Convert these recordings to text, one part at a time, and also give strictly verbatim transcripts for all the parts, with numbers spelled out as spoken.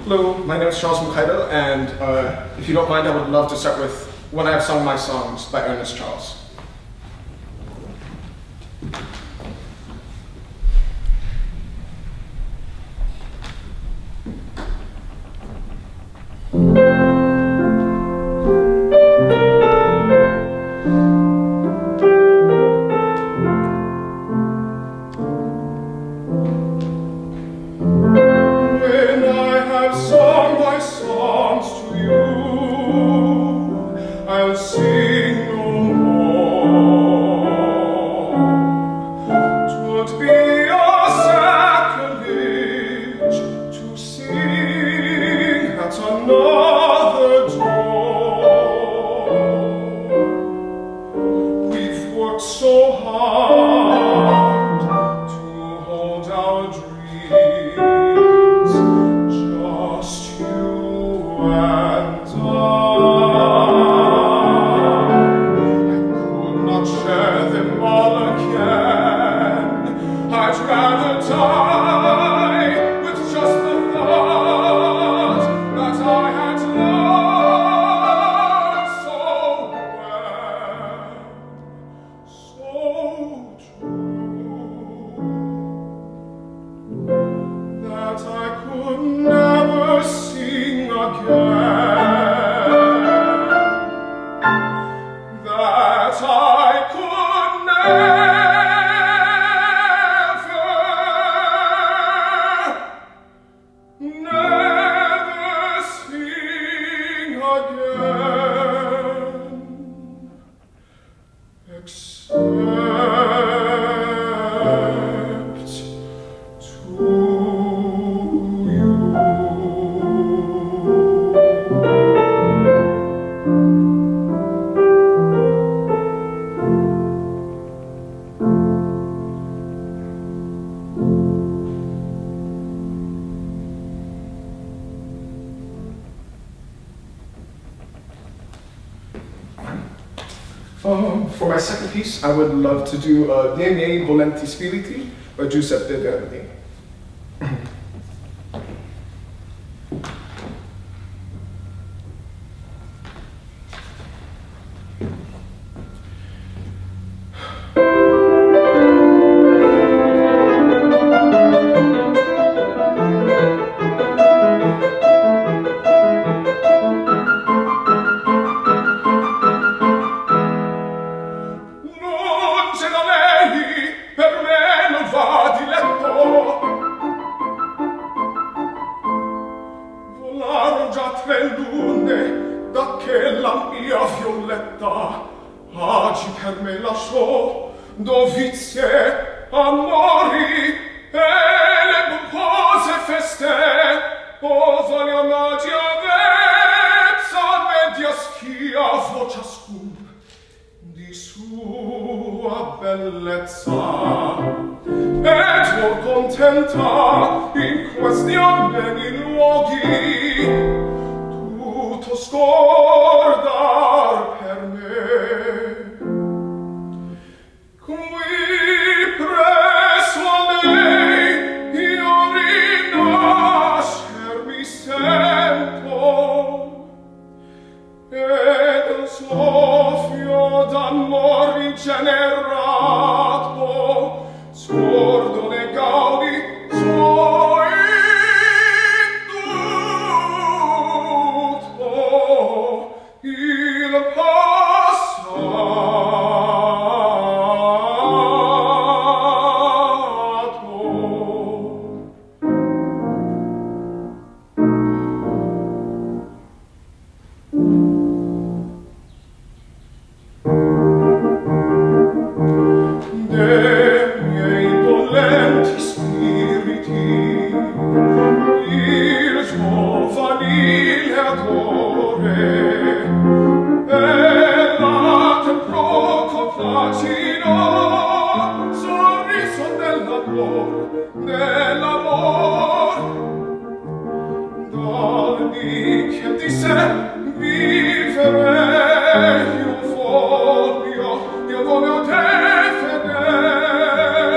Hello, my name is Charles Mukaido, and uh, if you don't mind, I would love to start with When I Have Sung My Songs by Ernest Charles. Um, for my second piece, I would love to do uh, Ne miei volenti spiriti by Giuseppe Verdi.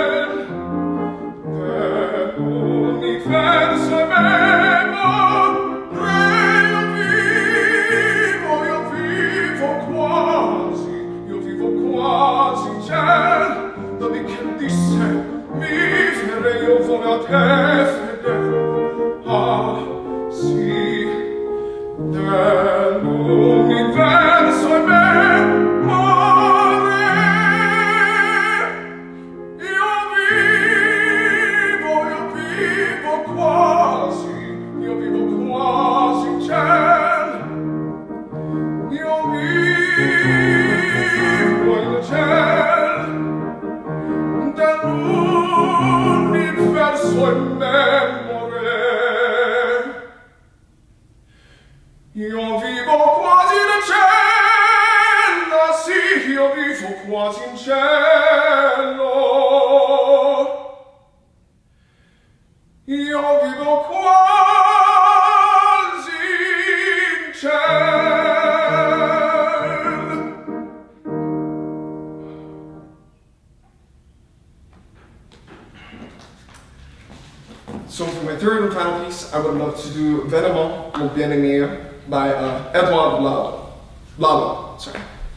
Verse memo quasi dell'universo e memoria. Io vivo, io vivo quasi, io vivo quasi in cielo. Io vivo in cielo dell'universo e memoria. Io vivo quasi in cielo, sì, io vivo quasi in cielo. Io vivo quasi in cielo. So for my third and final piece, I would love to do Venement, Mon Bien-Aimé by uh, Edouard Lalo. Lalo, sorry.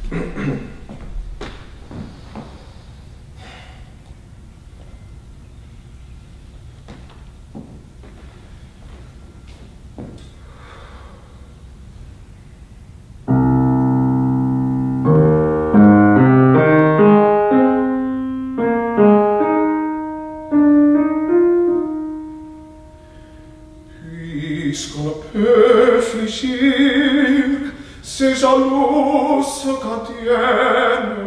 Puisqu'on ne peut fléchir ces jalouses gardiennes,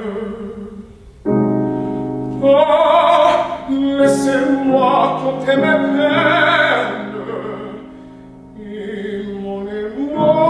oh, laissez-moi compter mes peines et mon émoi.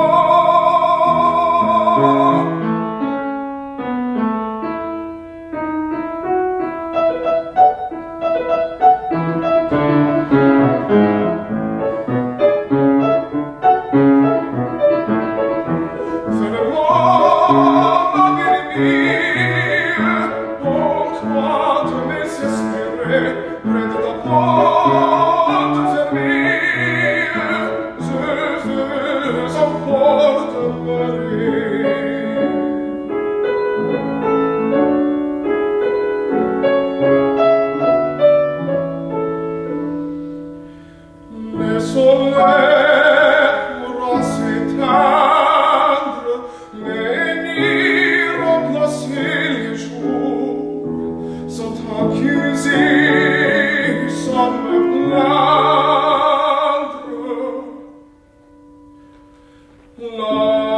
Le soleil rose et tendre, les nids remplacés les jours, sont accusés sans me plaindre. Là,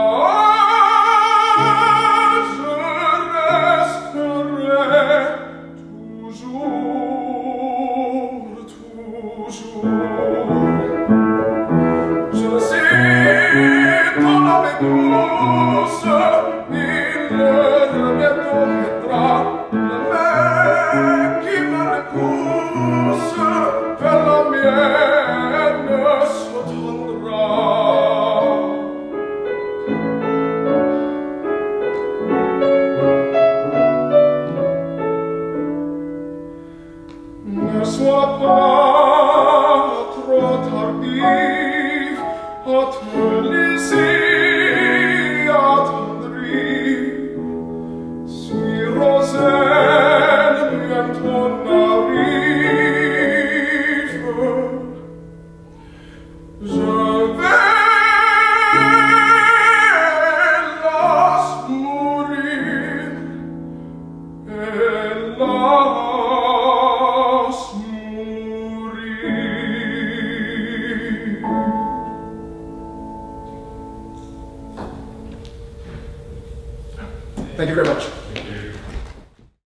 je resterai toujours, toujours. Je le sais, ton âme est douce, il ne reviendra. La main qui me le pousse vers la mienne se tendra. Ne sois pas trop tardif à te laisser attendrir. Si Roselle bientôt n'arrive, je vais hélas mourir, hélas mourir. Thank you very much.